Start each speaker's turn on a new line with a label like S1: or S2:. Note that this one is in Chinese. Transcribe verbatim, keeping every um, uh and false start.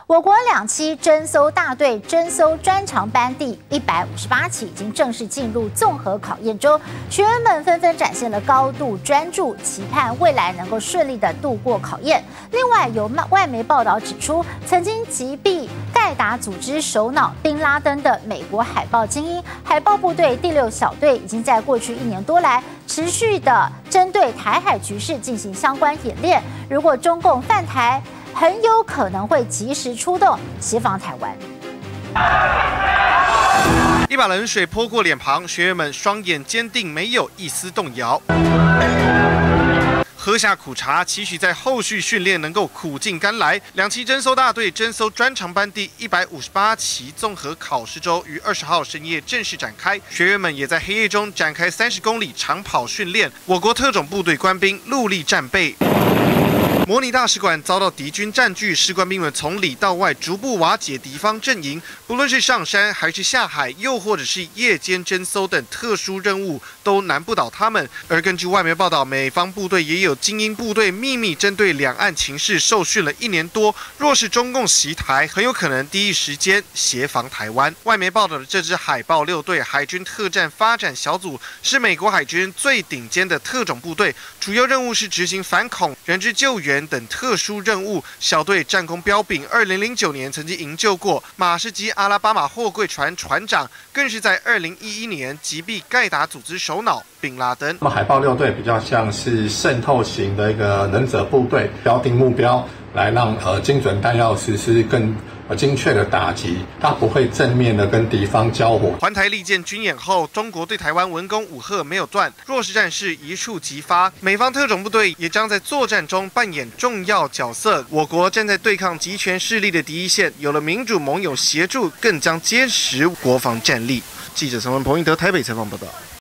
S1: 我国两栖侦搜大队侦搜专长班第一百五十八期已经正式进入综合考验中，学员们纷纷展现了高度专注，期盼未来能够顺利的度过考验。另外，有外媒报道指出，曾经击毙盖达组织首脑宾拉登的美国海豹精英海豹部队第六小队，已经在过去一年多来持续的针对台海局势进行相关演练。如果中共犯台，很有可能会及时出动协防台湾。
S2: 一把冷水泼过脸庞，学员们双眼坚定，没有一丝动摇。喝下苦茶，期许在后续训练能够苦尽甘来。两栖侦搜大队侦搜专长班第一百五十八期综合考试周于二十号深夜正式展开，学员们也在黑夜中展开三十公里长跑训练。我国特种部队官兵陆力战备。模拟大使馆遭到敌军占据，士官兵们从里到外逐步瓦解敌方阵营。不论是上山还是下海，又或者是夜间侦搜等特殊任务，都难不倒他们。而根据外媒报道，美方部队也有精英部队秘密针对两岸情势受训了一年多。若是中共袭台，很有可能第一时间协防台湾。外媒报道的这支海豹六队海军特战发展小组是美国海军最顶尖的特种部队，主要任务是执行反恐、人质救援等特殊任务。小队战功彪炳，二零零九年曾经营救过马士基阿拉巴马货柜船船长，更是在二零一一年击毙盖达组织首脑宾拉登。
S3: 那么海豹六队比较像是渗透型的一个忍者部队，标定目标，来让呃精准弹药实施更呃精确的打击，它不会正面的跟敌方交火。
S2: 环台利剑军演后，中国对台湾文攻武吓没有断，若是战事一触即发，美方特种部队也将在作战中扮演重要角色。我国站在对抗极权势力的第一线，有了民主盟友协助，更将坚实国防战力。记者陈文鹏、彭英德台北采访报道。